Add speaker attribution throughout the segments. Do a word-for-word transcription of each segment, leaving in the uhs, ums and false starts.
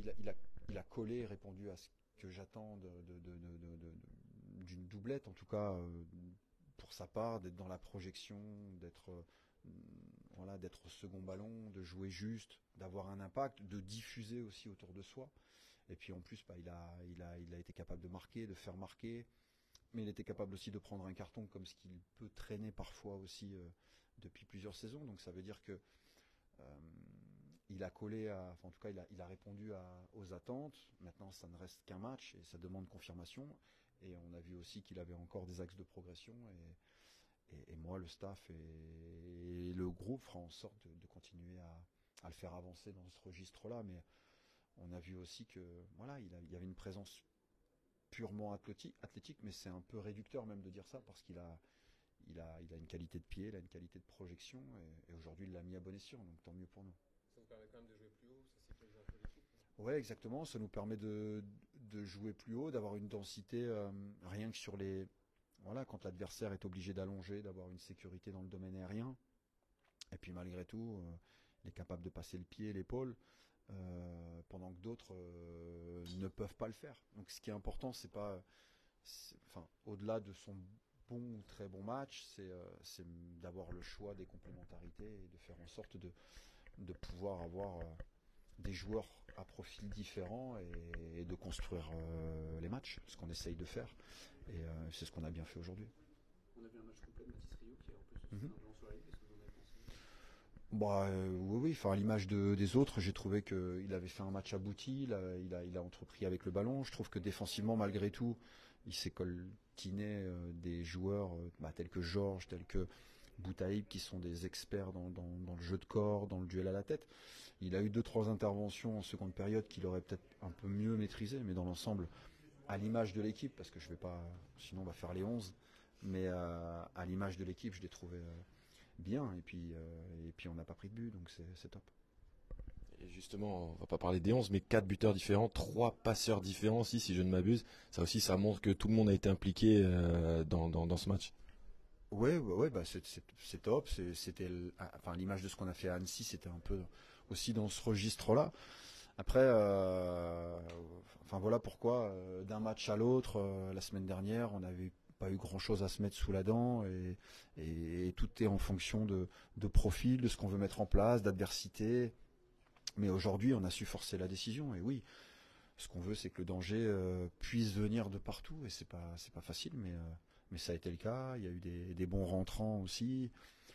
Speaker 1: il, a, il, a, il a collé et répondu à ce que j'attends de, de, de, de, de, de, d'une doublette, en tout cas euh, pour sa part, d'être dans la projection, d'être euh, voilà, d'être au second ballon, de jouer juste, d'avoir un impact, de diffuser aussi autour de soi. Et puis en plus, bah, il, a, il, a, il a été capable de marquer, de faire marquer, mais il était capable aussi de prendre un carton comme ce qu'il peut traîner parfois aussi euh, depuis plusieurs saisons. Donc ça veut dire que euh, il a collé, à, enfin en tout cas il a, il a répondu à, aux attentes. Maintenant ça ne reste qu'un match et ça demande confirmation. Et on a vu aussi qu'il avait encore des axes de progression. Et, et, et moi, le staff et, et le groupe fera en sorte de, de continuer à, à le faire avancer dans ce registre-là. Mais on a vu aussi que voilà, il, a, il y avait une présence purement athlétique, athlétique mais c'est un peu réducteur même de dire ça parce qu'il a, il a, il a une qualité de pied, il a une qualité de projection et, et aujourd'hui il l'a mis à bon escient, donc tant mieux pour nous.
Speaker 2: Ça vous permet quand même de jouer plus haut, ça sécurise un peu l'équipe.
Speaker 1: Ouais, exactement, ça nous permet de, de jouer plus haut, d'avoir une densité euh, rien que sur les... Voilà, quand l'adversaire est obligé d'allonger, d'avoir une sécurité dans le domaine aérien. Et puis malgré tout, euh, il est capable de passer le pied, l'épaule, euh, pendant que d'autres euh, ne peuvent pas le faire. Donc ce qui est important, c'est pas... c'est- Enfin, au-delà de son bon ou très bon match, c'est euh, c'est d'avoir le choix des complémentarités et de faire en sorte de, de pouvoir avoir... euh, des joueurs à profils différents et, et de construire euh, les matchs, ce qu'on essaye de faire. Et euh, c'est ce qu'on a bien fait aujourd'hui.
Speaker 3: On a vu un match complet de Mathis Rio qui a en plus aussi
Speaker 1: Mhm.
Speaker 3: fait un blanc sur la ligne. Qu'est-ce que vous en avez pensé?
Speaker 1: Bah, euh, oui, oui. Enfin, à l'image de, des autres, j'ai trouvé qu'il avait fait un match abouti. Il a, il, a, il a entrepris avec le ballon. Je trouve que défensivement, malgré tout, il s'est coltiné euh, des joueurs euh, bah, tels que Georges, tels que Boutaïb, qui sont des experts dans, dans, dans le jeu de corps, dans le duel à la tête. Il a eu deux, trois interventions en seconde période qu'il aurait peut-être un peu mieux maîtrisé, mais dans l'ensemble, à l'image de l'équipe, parce que je vais pas, sinon on va faire les onze, mais euh, à l'image de l'équipe, je l'ai trouvé euh, bien, et puis, euh, et puis on n'a pas pris de but, donc c'est c'est top.
Speaker 2: Et justement, on va pas parler des onze, mais quatre buteurs différents, trois passeurs différents aussi, si je ne m'abuse. Ça aussi, ça montre que tout le monde a été impliqué euh, dans, dans, dans ce match.
Speaker 1: Ouais, ouais, ouais, bah c'est c'est- c'est top. c'est- C'était, le- ah, enfin, l'image de ce qu'on a fait à Annecy, c'était un peu aussi dans ce registre-là. Après, euh, enfin voilà pourquoi euh, d'un match à l'autre, euh, la semaine dernière, on n'avait pas eu grand-chose à se mettre sous la dent et, et- et tout est en fonction de, de profil, de ce qu'on veut mettre en place, d'adversité. Mais aujourd'hui, on a su forcer la décision. Et oui, ce qu'on veut, c'est que le danger euh, puisse venir de partout. Et c'est pas, c'est pas facile, mais, euh, mais ça a été le cas. Il y a eu des, des bons rentrants aussi.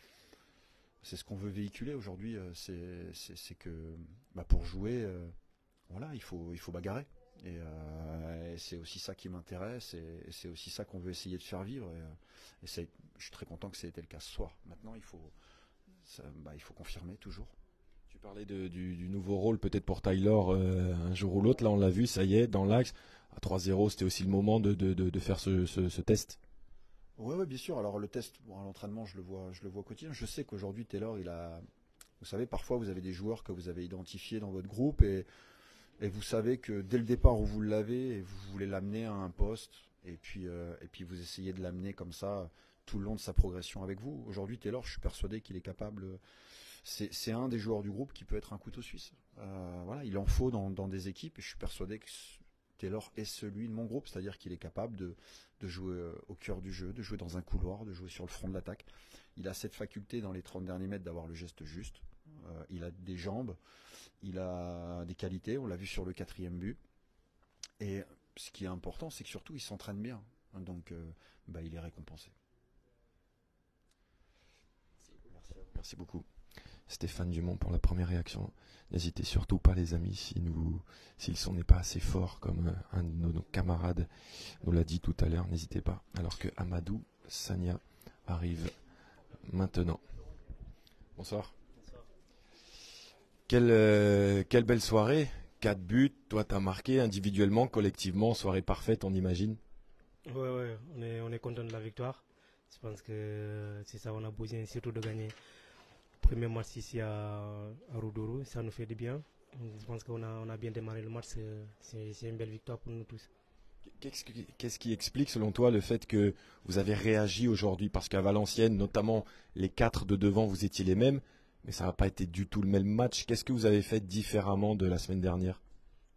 Speaker 1: C'est ce qu'on veut véhiculer aujourd'hui. euh, C'est, c'est, c'est que bah, pour jouer, euh, voilà, il faut, il faut bagarrer. Et, euh, et c'est aussi ça qui m'intéresse. Et, et c'est aussi ça qu'on veut essayer de faire vivre. Et, euh, et c'est- je suis très content que ça ait été le cas ce soir. Maintenant, il faut, ça, bah, il faut confirmer toujours.
Speaker 2: Tu parlais de, du, du nouveau rôle peut-être pour Tyler euh, un jour ou l'autre. Là, on l'a vu, ça y est, dans l'axe. À trois zéro, c'était aussi le moment de, de, de, de faire ce, ce, ce test.
Speaker 1: Oui, ouais, bien sûr. Alors le test, bon, à l'entraînement, je le vois, je le vois au quotidien. Je sais qu'aujourd'hui, Taylor, il a, vous savez, parfois vous avez des joueurs que vous avez identifiés dans votre groupe et, et vous savez que dès le départ où vous l'avez, et vous voulez l'amener à un poste et puis euh, et puis vous essayez de l'amener comme ça tout le long de sa progression avec vous. Aujourd'hui, Taylor, je suis persuadé qu'il est capable. C'est c'est un des joueurs du groupe qui peut être un couteau suisse. Euh, voilà, il en faut dans, dans des équipes et je suis persuadé que Taylor est celui de mon groupe, c'est-à-dire qu'il est capable de, de jouer euh, au cœur du jeu, de jouer dans un couloir, de jouer sur le front de l'attaque. Il a cette faculté dans les trente derniers mètres d'avoir le geste juste. Euh, il a des jambes, il a des qualités, on l'a vu sur le quatrième but. Et ce qui est important, c'est que surtout il s'entraîne bien. Donc euh, bah, il est récompensé.
Speaker 2: Merci, merci beaucoup. Stéphane Dumont pour la première réaction. N'hésitez surtout pas les amis, si nous, si le son n'est pas assez fort comme un de nos, nos camarades nous l'a dit tout à l'heure, n'hésitez pas. Alors que Amadou Sagna arrive maintenant. Bonsoir.
Speaker 4: Bonsoir.
Speaker 2: Quelle, euh, quelle belle soirée. Quatre buts, toi t'as marqué individuellement, collectivement, soirée parfaite on imagine.
Speaker 4: Ouais, ouais, on est, on est content de la victoire. Je pense que c'est ça, on a besoin surtout de gagner. Premier match ici à, à Roudourou, ça nous fait du bien. Je pense qu'on a, on a bien démarré le match, c'est, c'est une belle victoire pour nous tous.
Speaker 2: Qu'est-ce qui, qu'est-ce qui explique selon toi le fait que vous avez réagi aujourd'hui? Parce qu'à Valenciennes, notamment les quatre de devant, vous étiez les mêmes, mais ça n'a pas été du tout le même match. Qu'est-ce que vous avez fait différemment de la semaine dernière?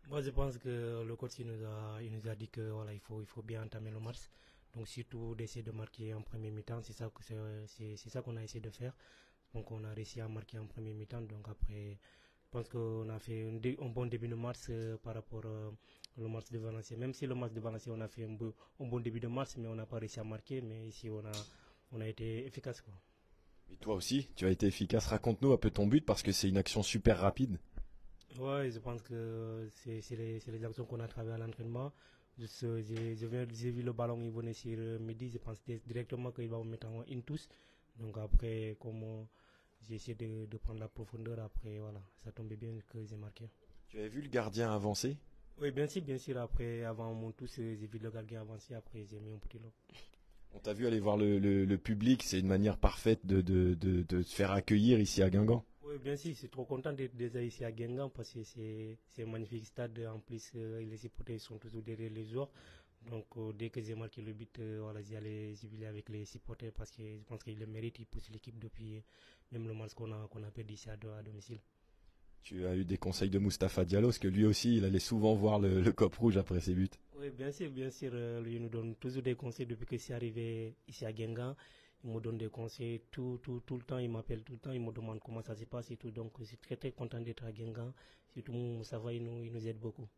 Speaker 4: Moi, je pense que le coach il nous a, il nous a dit que voilà, il faut, il faut bien entamer le match. Donc surtout d'essayer de marquer en premier mi-temps, c'est ça, que c'est, c'est, c'est ça qu'on a essayé de faire. Donc on a réussi à marquer en premier mi-temps. Donc après, je pense qu'on a fait un, dé, un bon début de match euh, par rapport euh, au match de Valenciennes. Même si le match de Valenciennes, on a fait un, beau, un bon début de match, mais on n'a pas réussi à marquer. Mais ici, on a, on a été efficace, quoi.
Speaker 2: Et toi aussi, tu as été efficace. Raconte-nous un peu ton but parce que c'est une action super rapide.
Speaker 4: Ouais, je pense que c'est, c'est, les, c'est les actions qu'on a travaillées à l'entraînement. Juste, euh, j'ai, je viens- j'ai vu le ballon, il venait sur euh, midi, je pense di- directement qu'il va me mettre en in tous. Donc après, comme euh, j'ai essayé de, de prendre la profondeur, après voilà, ça tombait bien que j'ai marqué.
Speaker 2: Tu avais vu le gardien avancer?
Speaker 4: Oui, bien sûr, bien sûr. Après, avant mon tous, euh, j'ai vu le gardien avancer, après j'ai mis un petit lot.
Speaker 2: On t'a vu aller voir le, le- le public, c'est une manière parfaite de, de, de, de te faire accueillir ici à Guingamp.
Speaker 4: Oui, bien sûr, je suis trop content d'être déjà ici à Guingamp parce que c'est, c'est un magnifique stade. En plus, euh, les supporters sont toujours derrière les joueurs. Donc, euh, dès que j'ai marqué le but, euh, voilà, j'y allais jubiler avec les supporters parce que je pense qu'il le mérite. Il pousse l'équipe depuis même le match qu'on a, qu'on a perdu ici à, à domicile.
Speaker 2: Tu as eu des conseils de Mustapha Diallo, parce que lui aussi, il allait souvent voir le, le cop rouge après ses buts.
Speaker 4: Oui, bien sûr, bien sûr. euh, lui nous donne toujours des conseils depuis que je suis arrivé ici à Guingamp. Il me donne des conseils tout, tout, tout le temps. Il m'appelle tout le temps. Il me demande comment ça se passe et tout. Donc, je suis très, très content d'être à Guingamp. Surtout, Mustapha, il nous, il nous aide beaucoup.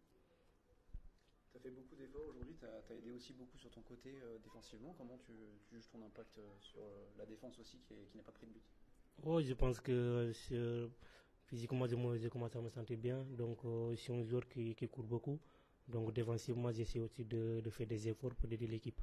Speaker 3: Tu as fait beaucoup d'efforts aujourd'hui, tu as aidé aussi beaucoup sur ton côté euh, défensivement. Comment tu, tu juges ton impact euh, sur euh, la défense aussi qui, est- qui n'a pas pris de but?
Speaker 4: Oh, je pense que euh, physiquement, je, me- je commence à me sentir bien. Donc, euh, je suis un joueur qui, qui court beaucoup. Donc, défensivement, j'essaie aussi de, de faire des efforts pour aider l'équipe.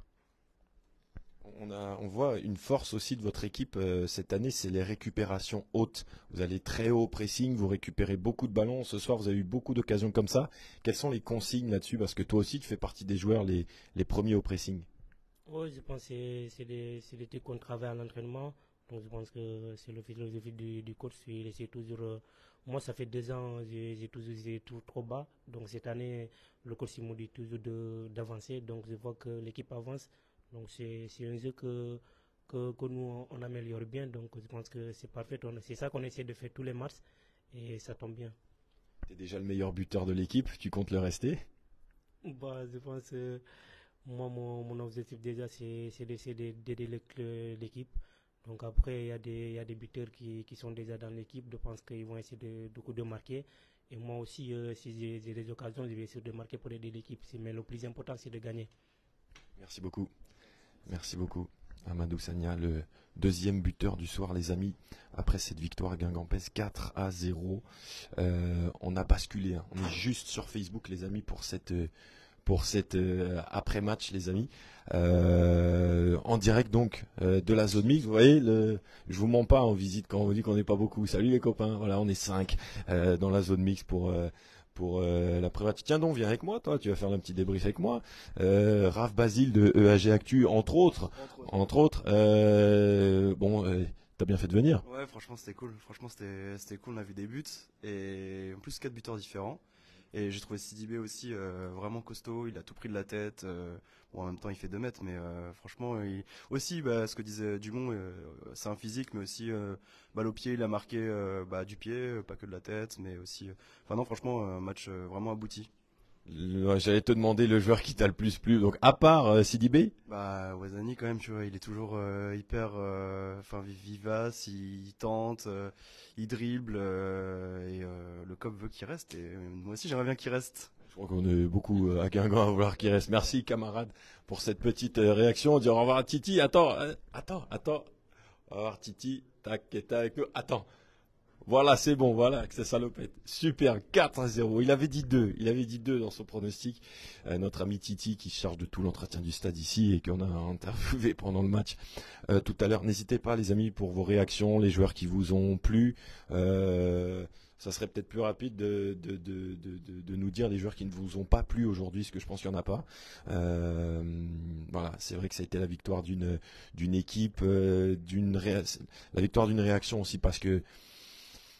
Speaker 2: On, a, on voit une force aussi de votre équipe euh, cette année, c'est les récupérations hautes. Vous allez très haut au pressing, vous récupérez beaucoup de ballons. Ce soir, vous avez eu beaucoup d'occasions comme ça. Quelles sont les consignes là-dessus? Parce que toi aussi, tu fais partie des joueurs les, les premiers au pressing.
Speaker 4: Oui, je pense que c'est c'est des, c'est des trucs qu'on travaille à l'entraînement. Donc, je pense que c'est le philosophie du, du coach. Il essaie toujours. euh, moi, ça fait deux ans, j'ai j'ai toujours été tout trop bas. Donc, cette année, le coach il me dit toujours de- d'avancer. Donc, je vois que l'équipe avance. Donc, c'est c'est un jeu que, que, que nous, on améliore bien. Donc, je pense que c'est parfait. On- C'est ça qu'on essaie de faire tous les matchs. Et ça tombe bien.
Speaker 2: Tu es déjà le meilleur buteur de l'équipe, tu comptes le rester?
Speaker 4: Bah, je pense que moi, mon, mon objectif déjà, c'est c'est d'essayer de- d'aider le- l'équipe. Donc après, il y a des, il y a des buteurs qui, qui sont déjà dans l'équipe. Je pense qu'ils vont essayer de, de, de marquer. Et moi aussi, euh, si j'ai j'ai des occasions, je vais essayer de marquer pour aider l'équipe. C'est- Mais le plus important, c'est de gagner.
Speaker 2: Merci beaucoup. Merci beaucoup. Amadou Sagna, le deuxième buteur du soir, les amis. Après cette victoire guingampaise quatre à zéro, euh, on a basculé. Hein. On est juste sur Facebook, les amis, pour cette pour cette euh, après-match, les amis. Euh, en direct donc euh, de la zone mixte. Vous voyez, le, je vous mens pas en visite quand on vous dit qu'on n'est pas beaucoup. Salut les copains. Voilà, on est cinq euh, dans la zone mixte pour euh, pour euh, l'après-match. Tiens donc, viens avec moi, toi. Tu vas faire un petit débrief avec moi. Euh, Raph Basile de E A G Actu, entre autres.
Speaker 5: Entre autres.
Speaker 2: Entre autres. Euh, bon, euh, t'as bien fait de venir.
Speaker 5: Ouais, franchement, c'était cool. Franchement, c'était c'était cool. On a vu des buts et en plus quatre buteurs différents. Et j'ai trouvé Sidibé aussi euh, vraiment costaud. Il a tout pris de la tête. Euh, bon, en même temps, il fait deux mètres, mais euh, franchement, il... aussi, bah, ce que disait Dumont, euh, c'est un physique, mais aussi euh, balle au pied. Il a marqué euh, bah, du pied, euh, pas que de la tête, mais aussi. Euh... Enfin non, franchement, un match euh, vraiment abouti.
Speaker 2: Le- J'allais te demander le joueur qui t'a le plus plu. Donc, à part euh, Sidibé.
Speaker 5: Bah, Wazani, quand même, tu vois, il est toujours euh, hyper euh, enfin, vi- vivace, il, il tente, euh, il dribble, euh, et euh, le C O P veut qu'il reste, et euh, moi aussi j'aimerais bien qu'il reste.
Speaker 2: Je crois qu'on est beaucoup euh, à Guingamp à vouloir qu'il reste. Merci, camarade, pour cette petite euh, réaction. On dit au revoir à Titi. Attends, euh, attends, attends. Au revoir, Titi. Tac, qui est avec nous. Attends. Voilà, c'est bon, voilà, que c'est salopette. Super, quatre à zéro. Il avait dit deux, il avait dit deux dans son pronostic. Euh, notre ami Titi qui se charge de tout l'entretien du stade ici et qu'on a interviewé pendant le match euh, tout à l'heure. N'hésitez pas, les amis, pour vos réactions, les joueurs qui vous ont plu. Euh, ça serait peut-être plus rapide de, de, de, de, de, de nous dire les joueurs qui ne vous ont pas plu aujourd'hui, parce que je pense qu'il n'y en a pas. Euh, voilà, c'est vrai que ça a été la victoire d'une d'une équipe, euh, d'une réa- la victoire d'une réaction aussi, parce que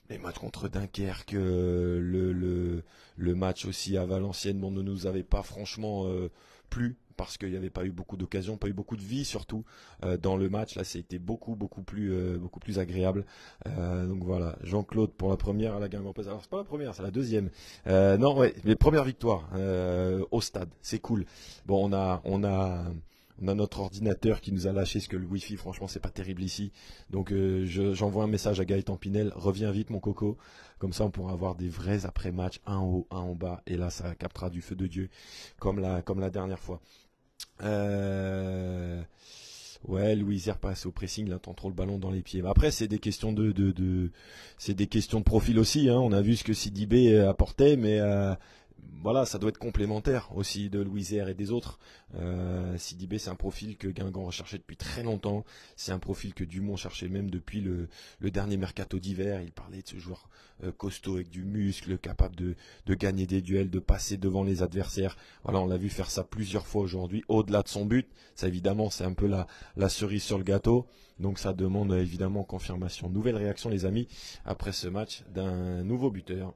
Speaker 2: Les matchs contre Dunkerque, euh, le, le, le match aussi à Valenciennes, bon, ne nous avait pas franchement euh, plu parce qu'il n'y avait pas eu beaucoup d'occasions, pas eu beaucoup de vie surtout euh, dans le match. Là, c'était beaucoup, beaucoup plus, euh, beaucoup plus agréable. Euh, donc voilà, Jean-Claude pour la première à la Guingamp. Alors c'est pas la première, c'est la deuxième. Euh, non, ouais, les premières victoires euh, au stade, c'est cool. Bon, on a, on a. On a notre ordinateur qui nous a lâché, parce que le Wi-Fi, franchement, c'est pas terrible ici. Donc, euh, je, j'envoie un message à Gaëtan Pinel. Reviens vite, mon coco. Comme ça, on pourra avoir des vrais après-match, un en haut, un en bas. Et là, ça captera du feu de Dieu, comme la, comme la dernière fois. Euh... Ouais, Louisière passe au pressing, il attend trop le ballon dans les pieds. Mais après, c'est des questions de, de, de, c'est des questions de profil aussi. Hein. On a vu ce que Sidibé apportait, mais euh, voilà, ça doit être complémentaire aussi de Louisière et des autres. Euh, Sidibé, c'est un profil que Guingamp recherchait depuis très longtemps. C'est un profil que Dumont cherchait même depuis le, le dernier mercato d'hiver. Il parlait de ce joueur euh, costaud avec du muscle, capable de, de gagner des duels, de passer devant les adversaires. Voilà, on l'a vu faire ça plusieurs fois aujourd'hui, au-delà de son but. Ça, évidemment, c'est un peu la, la cerise sur le gâteau. Donc ça demande évidemment confirmation. Nouvelle réaction, les amis, après ce match d'un nouveau buteur.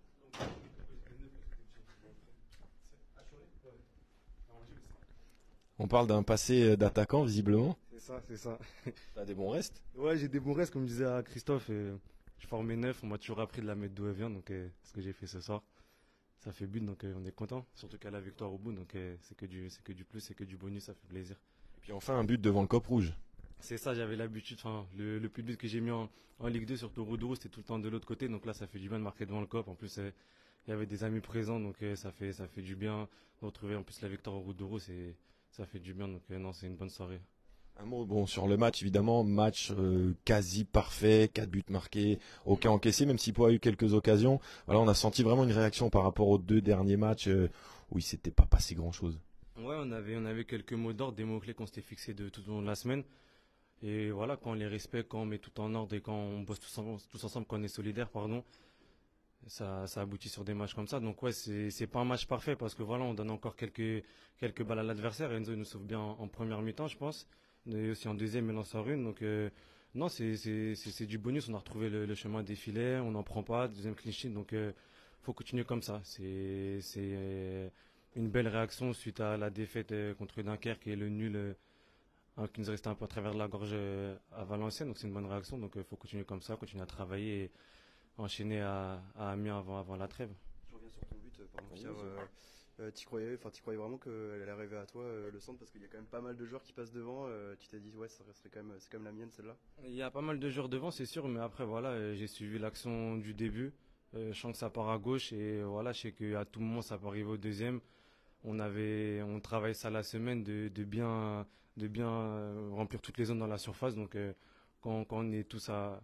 Speaker 2: On parle d'un passé d'attaquant, visiblement.
Speaker 6: C'est ça, c'est ça.
Speaker 2: T'as des bons restes?
Speaker 6: Ouais, j'ai des bons restes, comme disait à Christophe. Et je formais neuf, on m'a toujours appris de la mettre d'où elle vient, donc euh, ce que j'ai fait ce soir. Ça fait but, donc euh, on est content. Surtout qu'à la victoire au bout, donc euh, c'est que du, c'est que du plus, c'est que du bonus, ça fait plaisir.
Speaker 2: Puis enfin un but devant le Cop Rouge.
Speaker 6: C'est ça, j'avais l'habitude. Enfin, le, le plus de but que j'ai mis en, en Ligue deux, surtout Roudourou, c'était tout le temps de l'autre côté. Donc là, ça fait du bien de marquer devant le Cop. En plus, euh, il y avait des amis présents, donc euh, ça fait, ça fait du bien de retrouver en plus la victoire au Roudourou. C'est, ça fait du bien. Donc euh, non, c'est une bonne soirée.
Speaker 2: Un mot bon sur le match, évidemment, match euh, quasi parfait, quatre buts marqués, aucun encaissé, même s'il a eu quelques occasions. Voilà, on a senti vraiment une réaction par rapport aux deux derniers matchs euh, où il s'était pas passé grand-chose.
Speaker 6: Ouais, on avait, on avait quelques mots d'ordre, des mots-clés qu'on s'était fixés de tout au long de la semaine. Et voilà, quand on les respecte, quand on met tout en ordre et quand on bosse tous ensemble, tous ensemble quand on est solidaire, pardon, ça, ça aboutit sur des matchs comme ça. Donc ouais, c'est, c'est pas un match parfait parce que voilà, on donne encore quelques, quelques balles à l'adversaire. Enzo nous sauve bien en, en première mi-temps, je pense. Et aussi en deuxième, il en sort une. Donc euh, non, c'est, c'est, c'est, c'est du bonus. On a retrouvé le, le chemin des filets, on n'en prend pas. Deuxième clean sheet, donc euh, faut continuer comme ça. C'est, c'est euh, une belle réaction suite à la défaite euh, contre Dunkerque et le nul euh, hein, qui nous est resté un peu à travers de la gorge euh, à Valenciennes. Donc c'est une bonne réaction. Donc il faut continuer comme ça, continuer à travailler et enchaîner à, à Amiens avant, avant la trêve.
Speaker 5: Je reviens sur ton but, euh, pardon, Pierre. Euh, euh, t'y croyais, enfin, t'y croyais vraiment qu'elle allait arriver à toi, euh, le centre, parce qu'il y a quand même pas mal de joueurs qui passent devant. Euh, tu t'es dit, ouais, ça serait quand même, c'est quand même la mienne celle-là.
Speaker 6: Il y a pas mal de joueurs devant, c'est sûr, mais après voilà, euh, j'ai suivi l'action du début. Euh, je sens que ça part à gauche et euh, voilà, je sais qu'à tout moment ça peut arriver au deuxième. On avait, on travaille ça la semaine de, de bien, de bien euh, remplir toutes les zones dans la surface. Donc euh, quand, quand on est tous à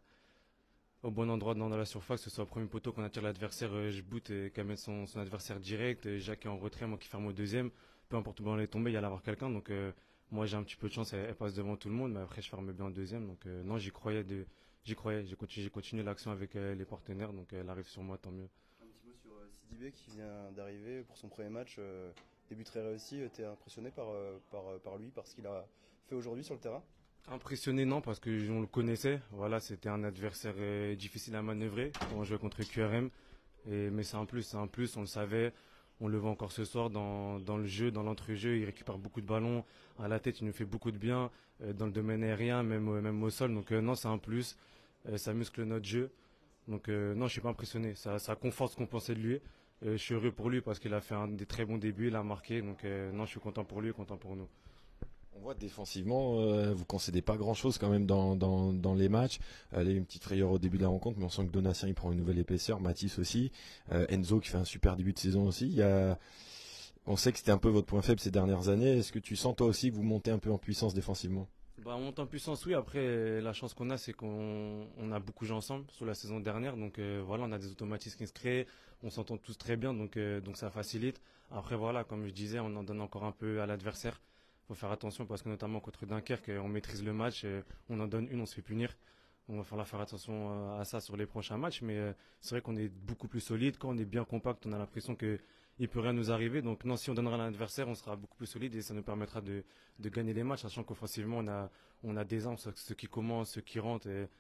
Speaker 6: au bon endroit dans la surface, que ce soit au premier poteau qu'on attire l'adversaire, euh, je boot et qu'elle mette son, son adversaire direct, euh, Jacques est en retrait, moi qui ferme au deuxième, peu importe où le ballon est tombé, il y allait avoir quelqu'un, donc euh, moi j'ai un petit peu de chance, elle, elle passe devant tout le monde, mais après je ferme bien au deuxième, donc euh, non j'y croyais, de, j'y croyais, j'ai continué, j'ai continué l'action avec euh, les partenaires, donc euh, elle arrive sur moi, tant mieux.
Speaker 5: Un petit mot sur euh, Sidibé qui vient d'arriver pour son premier match, euh, début très réussi, t'es impressionné par, euh, par, par lui, par ce qu'il a fait aujourd'hui sur le terrain?
Speaker 6: Impressionné non parce que on le connaissait, voilà c'était un adversaire euh, difficile à manœuvrer quand on jouait contre Q R M, et, mais c'est un plus, c'est un plus, on le savait, on le voit encore ce soir dans, dans le jeu, dans l'entrejeu, il récupère beaucoup de ballons, à la tête il nous fait beaucoup de bien, euh, dans le domaine aérien, même, euh, même au sol, donc euh, non c'est un plus, euh, ça muscle notre jeu, donc euh, non je suis pas impressionné, ça, ça conforte ce qu'on pensait de lui, euh, je suis heureux pour lui parce qu'il a fait un des très bons débuts, il a marqué, donc euh, non je suis content pour lui, content pour nous.
Speaker 2: On voit défensivement, euh, vous concédez pas grand-chose quand même dans, dans, dans les matchs. Euh, il y a eu une petite frayeur au début de la rencontre, mais on sent que Donatien il prend une nouvelle épaisseur, Mathis aussi, euh, Enzo qui fait un super début de saison aussi. Il y a... On sait que c'était un peu votre point faible ces dernières années. Est-ce que tu sens toi aussi que vous montez un peu en puissance défensivement?
Speaker 6: Bah, on monte en puissance, oui. Après, la chance qu'on a, c'est qu'on on a beaucoup joué ensemble sur la saison dernière. Donc euh, voilà, on a des automatismes qui se créent. On s'entend tous très bien, donc, euh, donc ça facilite. Après, voilà, comme je disais, on en donne encore un peu à l'adversaire. Il faut faire attention parce que notamment contre Dunkerque, on maîtrise le match. On en donne une, on se fait punir. On va falloir faire attention à ça sur les prochains matchs. Mais euh, c'est vrai qu'on est beaucoup plus solide. Quand on est bien compact, on a l'impression que il peut rien nous arriver. Donc non, si on donnera à l'adversaire, on sera beaucoup plus solide et ça nous permettra de, de gagner les matchs, sachant qu'offensivement, on a, on a des armes, ceux qui commencent, ceux qui rentrent. Et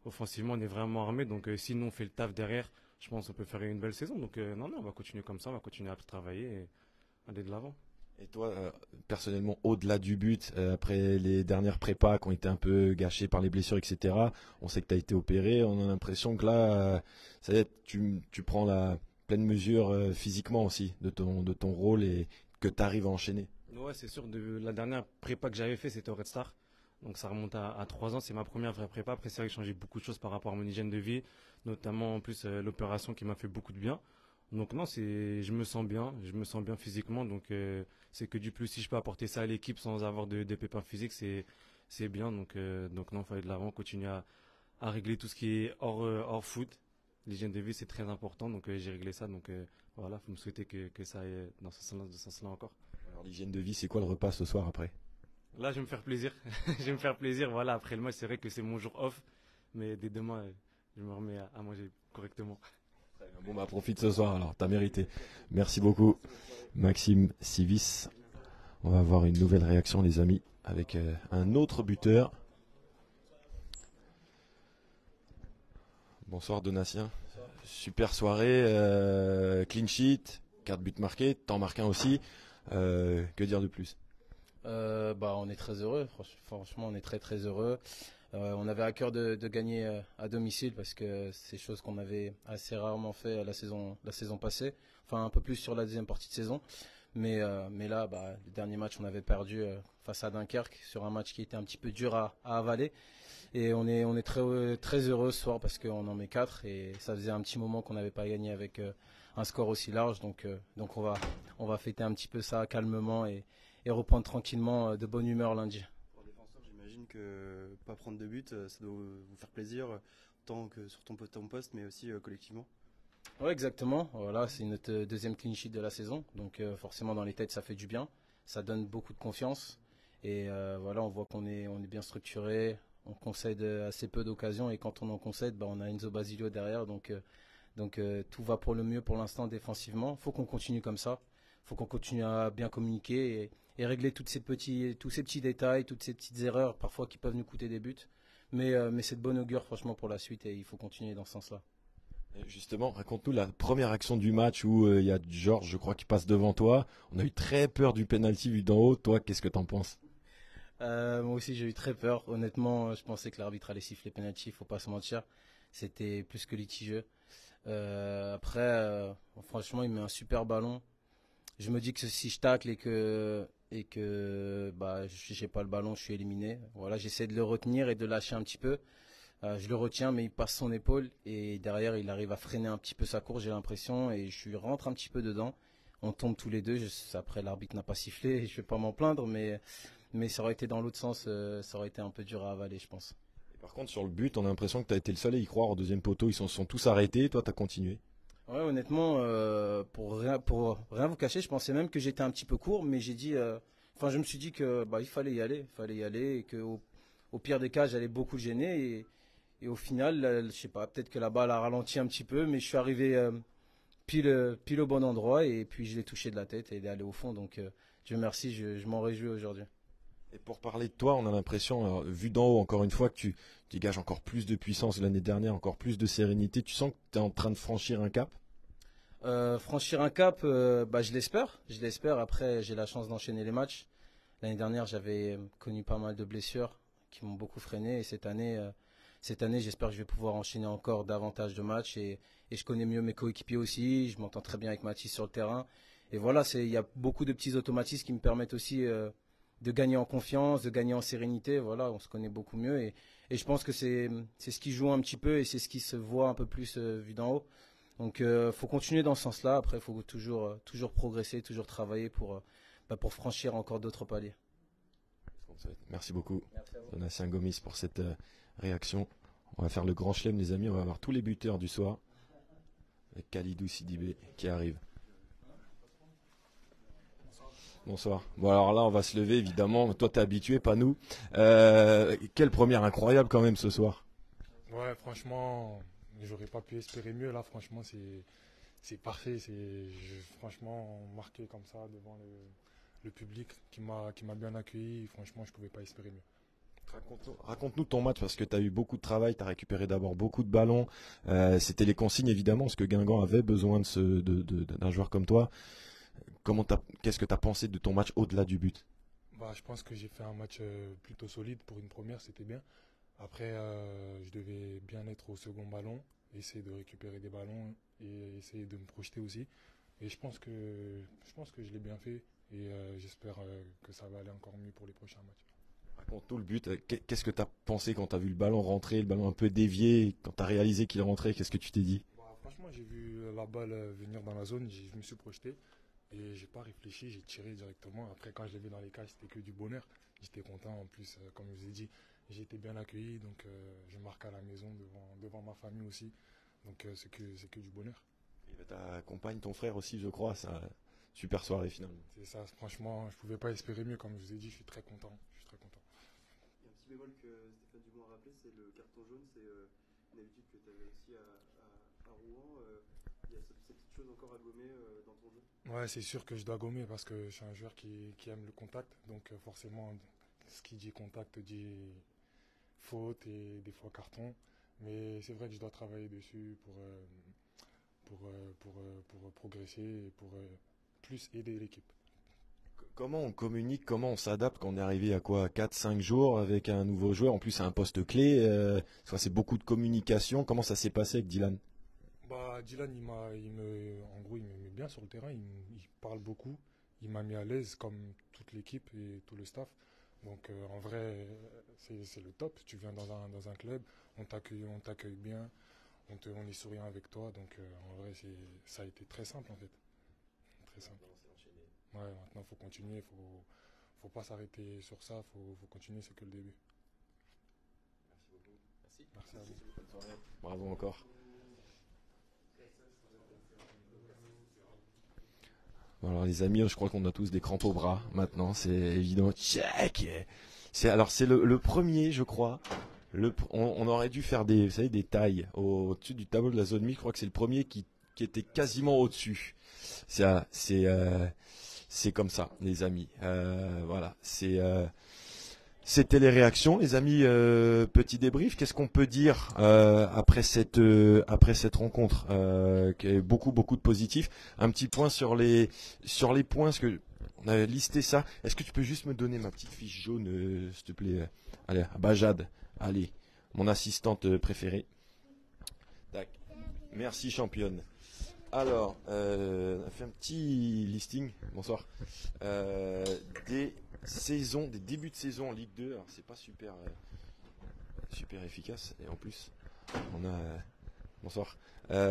Speaker 6: offensivement, on est vraiment armé. Donc, euh, si nous, on fait le taf derrière, je pense qu'on peut faire une belle saison. Donc, euh, non, non, on va continuer comme ça, on va continuer à travailler et aller de l'avant.
Speaker 2: Et toi, euh, personnellement, au-delà du but, euh, après les dernières prépas qui ont été un peu gâchées par les blessures, et cetera, on sait que tu as été opéré, on a l'impression que là, euh, ça y est, tu, tu prends la pleine mesure euh, physiquement aussi de ton, de ton rôle et que tu arrives à enchaîner.
Speaker 6: Ouais, c'est sûr. De, la dernière prépa que j'avais fait, c'était au Red Star. Donc ça remonte à, à trois ans. C'est ma première vraie prépa. Après, c'est vrai que j'ai changé beaucoup de choses par rapport à mon hygiène de vie, notamment en plus euh, l'opération qui m'a fait beaucoup de bien. Donc non, c'est, je me sens bien, je me sens bien physiquement. Donc euh, c'est que du plus si je peux apporter ça à l'équipe sans avoir de, de pépins physiques, c'est, c'est bien. Donc euh, donc non, faut aller de l'avant, continuer à, à régler tout ce qui est hors euh, hors foot. L'hygiène de vie, c'est très important. Donc euh, j'ai réglé ça. Donc euh, voilà, faut me souhaiter que que ça aille dans ce sens-là, de ce sens-là encore.
Speaker 2: Alors l'hygiène de vie, c'est quoi le repas ce soir après?
Speaker 6: Là, je vais me faire plaisir. je vais me faire plaisir. Voilà, après le match, c'est vrai que c'est mon jour off. Mais dès demain, euh, je me remets à, à manger correctement.
Speaker 2: Bon bah profite ce soir alors, t'as mérité. Merci beaucoup Maxime Civis. On va avoir une nouvelle réaction les amis avec euh, un autre buteur. Bonsoir Donatien. Super soirée, euh, clean sheet, quatre buts marqués, t'en marques un aussi. Euh, que dire de plus?
Speaker 7: Euh, bah, on est très heureux, franchement on est très très heureux. Euh, on avait à cœur de, de gagner euh, à domicile parce que c'est chose qu'on avait assez rarement fait la saison, la saison passée, enfin un peu plus sur la deuxième partie de saison. Mais, euh, mais là, bah, le dernier match on avait perdu euh, face à Dunkerque sur un match qui était un petit peu dur à, à avaler. Et on est, on est très, très heureux ce soir parce qu'on en met quatre et ça faisait un petit moment qu'on n'avait pas gagné avec euh, un score aussi large. Donc, euh, donc on, va, on va fêter un petit peu ça calmement et, et reprendre tranquillement euh, de bonne humeur lundi.
Speaker 5: Pour le défenseur, j'imagine que pas prendre de but, ça doit vous faire plaisir, tant que sur ton, ton poste, mais aussi euh, collectivement.
Speaker 7: Oui, exactement. Voilà, c'est notre deuxième clean sheet de la saison. Donc euh, forcément, dans les têtes, ça fait du bien. Ça donne beaucoup de confiance. Et euh, voilà, on voit qu'on est, on est bien structuré. On concède assez peu d'occasions. Et quand on en concède, bah, on a Enzo Basilio derrière. Donc, euh, donc euh, tout va pour le mieux pour l'instant défensivement. Il faut qu'on continue comme ça. Il faut qu'on continue à bien communiquer et, et régler toutes ces petits, tous ces petits détails, toutes ces petites erreurs parfois qui peuvent nous coûter des buts. Mais, euh, mais c'est de bon augure franchement pour la suite et il faut continuer dans ce sens-là.
Speaker 2: Justement, raconte-nous la première action du match où il euh, y a Georges, je crois, qui passe devant toi. On a eu très peur du penalty vu d'en haut. Toi, qu'est-ce que t'en penses?
Speaker 7: euh, Moi aussi, j'ai eu très peur. Honnêtement, je pensais que l'arbitre allait siffler penalty. Il faut pas se mentir. C'était plus que litigieux. Euh, après, euh, franchement, il met un super ballon. Je me dis que si je tacle et que et que bah j'ai pas le ballon, je suis éliminé. Voilà, j'essaie de le retenir et de lâcher un petit peu. Euh, je le retiens, mais il passe son épaule et derrière, il arrive à freiner un petit peu sa course, j'ai l'impression, et je rentre un petit peu dedans. On tombe tous les deux. Je, après, l'arbitre n'a pas sifflé, je vais pas m'en plaindre, mais, mais ça aurait été dans l'autre sens, euh, ça aurait été un peu dur à avaler, je pense.
Speaker 2: Et par contre, sur le but, on a l'impression que tu as été le seul à y croire au deuxième poteau. Ils se sont, sont tous arrêtés, toi, tu as continué.
Speaker 7: Ouais, honnêtement, euh, pour, rien, pour rien vous cacher, je pensais même que j'étais un petit peu court, mais j'ai dit, euh, enfin, je me suis dit que bah, il fallait y aller, il fallait y aller, et que au, au pire des cas, j'allais beaucoup le gêner. Et, Et au final, euh, je sais pas, peut-être que la balle a ralenti un petit peu, mais je suis arrivé euh, pile, pile au bon endroit et puis je l'ai touché de la tête et il est allé au fond. Donc, euh, Dieu merci, je, je m'en réjouis aujourd'hui.
Speaker 2: Et pour parler de toi, on a l'impression, alors, vu d'en haut, encore une fois, que tu dégages encore plus de puissance l'année dernière, encore plus de sérénité. Tu sens que tu es en train de franchir un cap?
Speaker 7: euh, Franchir un cap, euh, bah, je l'espère. Je l'espère. Après, j'ai la chance d'enchaîner les matchs. L'année dernière, j'avais connu pas mal de blessures qui m'ont beaucoup freiné et cette année... Euh, Cette année, j'espère que je vais pouvoir enchaîner encore davantage de matchs et, et je connais mieux mes coéquipiers aussi. Je m'entends très bien avec Mathis sur le terrain. Et voilà, il y a beaucoup de petits automatismes qui me permettent aussi euh, de gagner en confiance, de gagner en sérénité. Voilà, on se connaît beaucoup mieux et, et je pense que c'est ce qui joue un petit peu et c'est ce qui se voit un peu plus euh, vu d'en haut. Donc, il euh, faut continuer dans ce sens-là. Après, il faut toujours, euh, toujours progresser, toujours travailler pour, euh, bah, pour franchir encore d'autres paliers.
Speaker 2: Merci beaucoup, Donatien Gomis, pour cette euh, réaction. On va faire le grand chelem, les amis. On va avoir tous les buteurs du soir. Avec Khalidou Sidibé qui arrive. Bonsoir. Bon, alors là, on va se lever, évidemment. Toi, t'es habitué, pas nous. Euh, quelle première incroyable, quand même, ce soir.
Speaker 8: Ouais, franchement, j'aurais pas pu espérer mieux. Là, franchement, c'est, c'est parfait. C'est, je, franchement, marqué comme ça devant le, le public qui m'a, qui m'a bien accueilli. Franchement, je pouvais pas espérer mieux.
Speaker 2: Raconte- Raconte-nous ton match parce que tu as eu beaucoup de travail, tu as récupéré d'abord beaucoup de ballons. Euh, c'était les consignes évidemment parce que Guingamp avait besoin de ce, de, de- d'un joueur comme toi. Comment t'as, qu'est-ce que tu as pensé de ton match au-delà du but?
Speaker 8: Bah, je pense que j'ai fait un match euh, plutôt solide pour une première, c'était bien. Après, euh, je devais bien être au second ballon, essayer de récupérer des ballons et essayer de me projeter aussi. Et je pense que je pense que je l'ai bien fait et euh, j'espère euh, que ça va aller encore mieux pour les prochains matchs.
Speaker 2: Raconte-nous le but. Euh, qu'est- Qu'est-ce que tu as pensé quand tu as vu le ballon rentrer, le ballon un peu dévié, quand tu as réalisé qu'il rentrait, qu'est-ce que tu t'es dit?
Speaker 8: Bah, franchement, j'ai vu la balle euh, venir dans la zone, j'ai- je me suis projeté et j'ai pas réfléchi, j'ai tiré directement. Après, quand je l'ai vu dans les cages, c'était que du bonheur. J'étais content. En plus, euh, comme je vous ai dit, j'ai été bien accueilli, donc euh, je marque à la maison devant, devant ma famille aussi. Donc euh, c'est que c'est que du bonheur.
Speaker 2: Et ta compagne, ton frère aussi, je crois, ça super soirée finalement.
Speaker 8: C'est ça, franchement, je pouvais pas espérer mieux. Comme je vous ai dit, je suis très content. Je suis très content.
Speaker 5: Il y a un petit bémol que Stéphane Dumont a rappelé, c'est le carton jaune. C'est euh, une habitude que tu avais aussi à, à, à Rouen. Euh, il y a cette, cette petite chose encore à gommer euh, dans ton jeu.
Speaker 8: Ouais, c'est sûr que je dois gommer parce que je suis un joueur qui, qui aime le contact. Donc euh, forcément, ce qui dit contact dit faute et des fois carton. Mais c'est vrai que je dois travailler dessus pour, euh, pour, euh, pour, euh, pour progresser et pour euh, plus aider l'équipe.
Speaker 2: Comment on communique, comment on s'adapte quand on est arrivé à quoi, quatre cinq jours avec un nouveau joueur, en plus c'est un poste clé, euh, soit c'est beaucoup de communication, comment ça s'est passé avec Dylan?
Speaker 8: Bah, Dylan, il m'a, il me, en gros, il me met bien sur le terrain, il, me- il parle beaucoup, il m'a mis à l'aise comme toute l'équipe et tout le staff. Donc euh, en vrai, euh, c'est, c'est le top. Tu viens dans un, dans un club, on t'accueille, on t'accueille bien, on, te, on est souriant avec toi. Donc euh, en vrai, c'est, ça a été très simple en fait. Très simple. Ouais, maintenant, faut continuer, faut, faut pas s'arrêter sur ça, faut, faut continuer, c'est que le début. Merci à vous.
Speaker 2: Bravo encore. Bon, alors les amis, je crois qu'on a tous des crampes au bras maintenant, c'est évident. Check. C'est alors c'est le, le premier, je crois. Le, pr- on, on aurait dû faire des, vous savez, des tailles au- au-dessus du tableau de la zone mixte. Je crois que c'est le premier qui, qui était quasiment au-dessus. C'est euh, c'est euh, c'est comme ça, les amis. Euh, voilà, c'est euh, c'était les réactions, les amis. Euh, petit débrief. Qu'est-ce qu'on peut dire euh, après cette euh, après cette rencontre euh, qui a beaucoup beaucoup de positifs. Un petit point sur les sur les points, parce que on a listé ça. Est-ce que tu peux juste me donner ma petite fiche jaune, euh, s'il te plaît? Allez, Bajad, allez, mon assistante euh, préférée. Tac. Merci championne. Alors, euh, on a fait un petit listing. Bonsoir. Euh, des saisons, des débuts de saison en Ligue deux. Alors c'est pas super, euh, super efficace. Et en plus, on a. euh, bonsoir.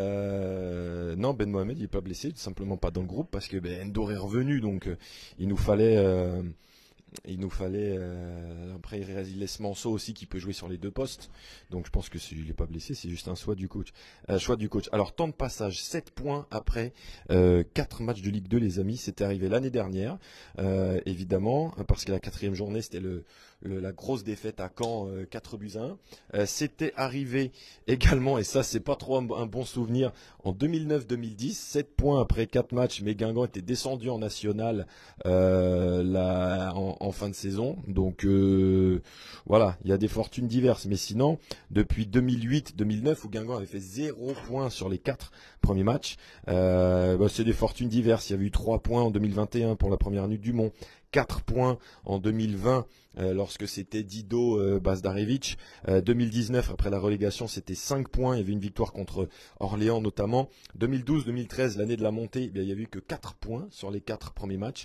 Speaker 2: Euh, non, Ben Mohamed, il est pas blessé, tout simplement pas dans le groupe parce que Ben Endor est revenu, donc euh, il nous fallait. euh, il nous fallait euh, après il laisse Manso aussi qui peut jouer sur les deux postes, donc je pense que s'il n'est pas blessé, c'est juste un choix du coach. Euh, choix du coach. Alors temps de passage, sept points après euh, quatre matchs de Ligue deux, les amis. C'était arrivé l'année dernière, euh, évidemment, parce que la quatrième journée c'était le, le la grosse défaite à Caen, euh, quatre buts à un. Euh, c'était arrivé également, et ça c'est pas trop un, un bon souvenir, en deux mille neuf deux mille dix, sept points après quatre matchs, mais Guingamp était descendu en national euh, la, en, en fin de saison. Donc euh, voilà, il y a des fortunes diverses. Mais sinon, depuis deux mille huit deux mille neuf, où Guingamp avait fait zéro point sur les quatre premiers matchs, euh, bah, c'est des fortunes diverses. Il y avait eu trois points en deux mille vingt et un pour la première année du Mont, quatre points en deux mille vingt euh, lorsque c'était Dido euh, Bazdarevic. Euh, deux mille dix-neuf, après la relégation, c'était cinq points. Il y avait une victoire contre Orléans notamment. deux mille douze deux mille treize, l'année de la montée, eh bien, il y avait eu que quatre points sur les quatre premiers matchs,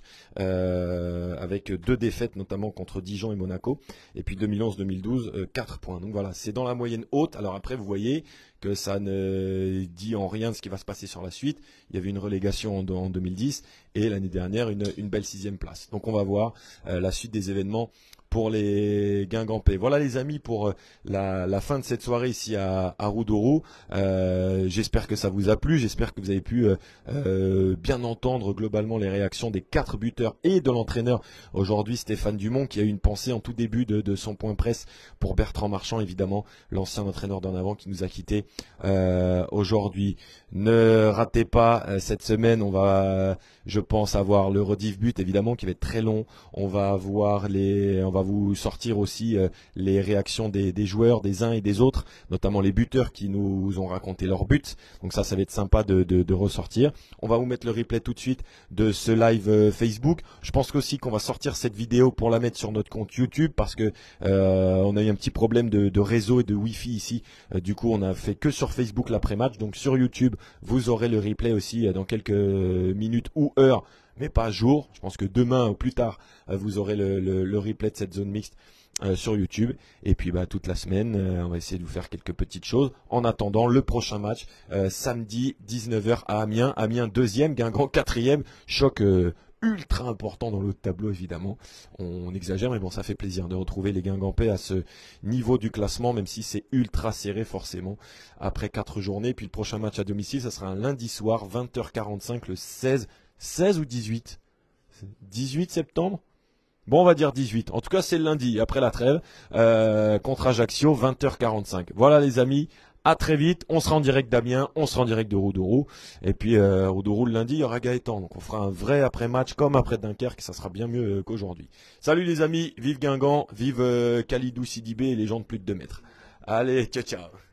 Speaker 2: euh, avec deux défaites notamment contre Dijon et Monaco. Et puis deux mille onze deux mille douze, euh, quatre points. Donc voilà, c'est dans la moyenne haute. Alors après, vous voyez que ça ne dit en rien de ce qui va se passer sur la suite. Il y avait une relégation en, en deux mille dix et l'année dernière une, une belle sixième place. Donc on va voir euh, la suite des événements pour les Guingampais. Voilà les amis pour euh, la, la fin de cette soirée ici à, à Roudourou. Euh, j'espère que ça vous a plu, j'espère que vous avez pu euh, euh, bien entendre globalement les réactions des quatre buteurs et de l'entraîneur aujourd'hui Stéphane Dumont, qui a eu une pensée en tout début de, de son point presse pour Bertrand Marchand, évidemment l'ancien entraîneur d'en avant qui nous a quittés euh, aujourd'hui. Ne ratez pas euh, cette semaine, on va je pense avoir le rediff but évidemment qui va être très long. On va avoir les on va va vous sortir aussi euh, les réactions des, des joueurs, des uns et des autres, notamment les buteurs qui nous ont raconté leurs buts. Donc ça, ça va être sympa de, de, de ressortir. On va vous mettre le replay tout de suite de ce live euh, Facebook. Je pense aussi qu'on va sortir cette vidéo pour la mettre sur notre compte YouTube parce que euh, on a eu un petit problème de, de réseau et de Wi-Fi ici. Euh, du coup, on a fait que sur Facebook l'après-match. Donc sur YouTube, vous aurez le replay aussi euh, dans quelques minutes ou heures, mais pas jour. Je pense que demain ou plus tard, euh, vous aurez le, le, le replay de cette zone mixte euh, sur YouTube. Et puis bah, toute la semaine, euh, on va essayer de vous faire quelques petites choses. En attendant, le prochain match, euh, samedi dix-neuf heures à Amiens. Amiens deuxième, Guingamp quatrième. Choc euh, ultra important dans le tableau, évidemment. On, on exagère, mais bon, ça fait plaisir de retrouver les Guingampais à ce niveau du classement, même si c'est ultra serré forcément après quatre journées. Puis le prochain match à domicile, ça sera un lundi soir, vingt heures quarante-cinq, le seize, seize ou dix-huit dix-huit septembre. Bon, on va dire dix-huit. En tout cas, c'est le lundi, après la trêve, euh, contre Ajaccio, vingt heures quarante-cinq. Voilà les amis, à très vite. On sera en direct d'Amiens, on sera en direct de Roudourou. Et puis, euh, Roudourou, le lundi, il y aura Gaëtan. Donc, on fera un vrai après-match comme après Dunkerque, ça sera bien mieux euh, qu'aujourd'hui. Salut les amis, vive Guingamp, vive euh, Khalidou Sidibé et les gens de plus de deux mètres. Allez, ciao ciao.